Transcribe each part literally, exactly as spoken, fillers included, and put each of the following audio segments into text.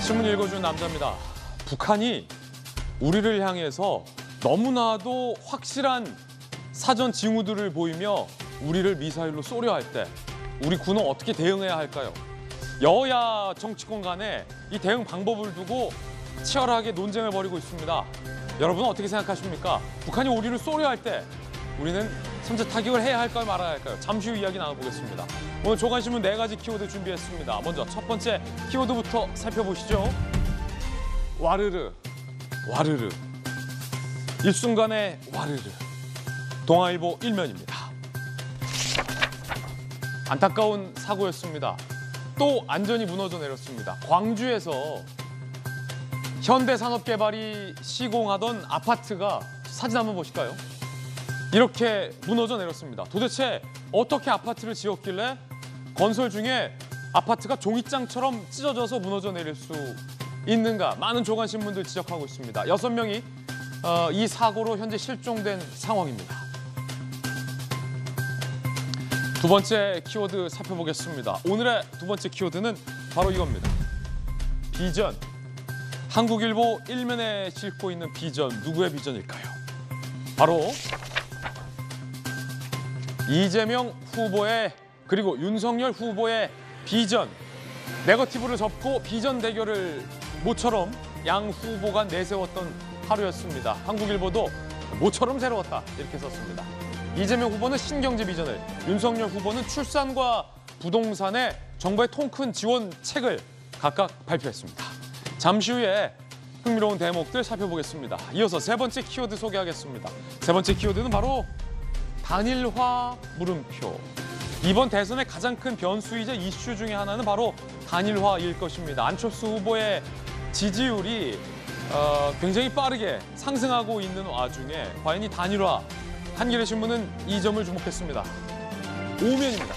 신문 읽어주는 남자입니다. 북한이 우리를 향해서 너무나도 확실한 사전 징후들을 보이며 우리를 미사일로 쏘려 할 때 우리 군은 어떻게 대응해야 할까요? 여야 정치권 간에 이 대응 방법을 두고 치열하게 논쟁을 벌이고 있습니다. 여러분은 어떻게 생각하십니까? 북한이 우리를 쏘려 할 때 우리는 선제 타격을 해야 할까요, 말아야 할까요? 잠시 후 이야기 나눠보겠습니다. 오늘 조간신문 네 가지 키워드 준비했습니다. 먼저 첫 번째 키워드부터 살펴보시죠. 와르르, 와르르. 일순간의 와르르. 동아일보 일면입니다. 안타까운 사고였습니다. 또 안전이 무너져 내렸습니다. 광주에서 현대산업개발이 시공하던 아파트가 사진 한번 보실까요? 이렇게 무너져 내렸습니다. 도대체 어떻게 아파트를 지었길래 건설 중에 아파트가 종이장처럼 찢어져서 무너져 내릴 수 있는가? 많은 조간신문들 지적하고 있습니다. 여섯 명이 어, 이 사고로 현재 실종된 상황입니다. 두 번째 키워드 살펴보겠습니다. 오늘의 두 번째 키워드는 바로 이겁니다. 비전. 한국일보 일면에 싣고 있는 비전, 누구의 비전일까요? 바로 이재명 후보의 그리고 윤석열 후보의 비전. 네거티브를 접고 비전 대결을 모처럼 양 후보가 내세웠던 하루였습니다. 한국일보도 모처럼 새로웠다 이렇게 썼습니다. 이재명 후보는 신경제 비전을, 윤석열 후보는 출산과 부동산에 정부의 통큰 지원책을 각각 발표했습니다. 잠시 후에 흥미로운 대목들 살펴보겠습니다. 이어서 세 번째 키워드 소개하겠습니다. 세 번째 키워드는 바로 단일화 물음표. 이번 대선의 가장 큰 변수이자 이슈 중에 하나는 바로 단일화일 것입니다. 안철수 후보의 지지율이 어, 굉장히 빠르게 상승하고 있는 와중에 과연 이 단일화, 한겨레 신문은 이 점을 주목했습니다. 오면입니다.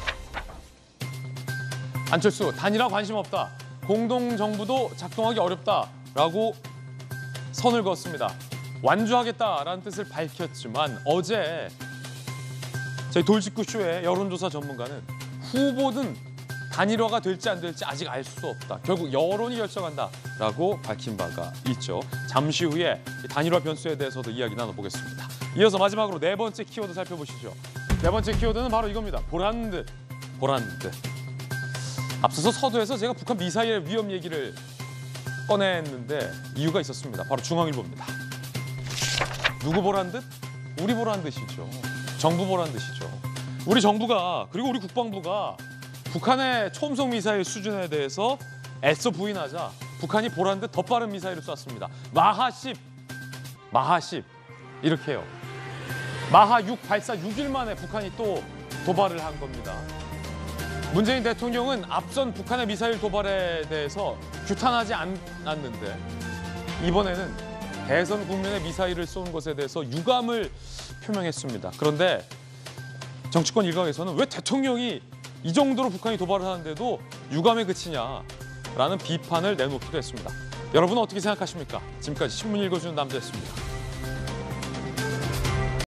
안철수, 단일화 관심 없다. 공동정부도 작동하기 어렵다라고 선을 그었습니다. 완주하겠다라는 뜻을 밝혔지만 어제 저희 돌직구쇼의 여론조사 전문가는 후보든 단일화가 될지 안 될지 아직 알 수 없다. 결국 여론이 결정한다라고 밝힌 바가 있죠. 잠시 후에 단일화 변수에 대해서도 이야기 나눠보겠습니다. 이어서 마지막으로 네 번째 키워드 살펴보시죠. 네 번째 키워드는 바로 이겁니다. 보란듯, 보란듯. 앞서서 서두에서 제가 북한 미사일 위험 얘기를 꺼냈는데 이유가 있었습니다. 바로 중앙일보입니다. 누구 보란듯? 우리 보란듯이죠. 정부 보란듯이죠. 우리 정부가 그리고 우리 국방부가 북한의 초음속 미사일 수준에 대해서 애써 부인하자 북한이 보란듯 더 빠른 미사일을 쐈습니다. 마하 십, 마하 십 이렇게 해요. 마하 육 발사 육 일 만에 북한이 또 도발을 한 겁니다. 문재인 대통령은 앞선 북한의 미사일 도발에 대해서 규탄하지 않았는데 이번에는 대선 국면의 미사일을 쏜 것에 대해서 유감을 표명했습니다. 그런데 정치권 일각에서는 왜 대통령이 이 정도로 북한이 도발을 하는데도 유감에 그치냐라는 비판을 내놓기도 했습니다. 여러분은 어떻게 생각하십니까? 지금까지 신문 읽어주는 남자였습니다.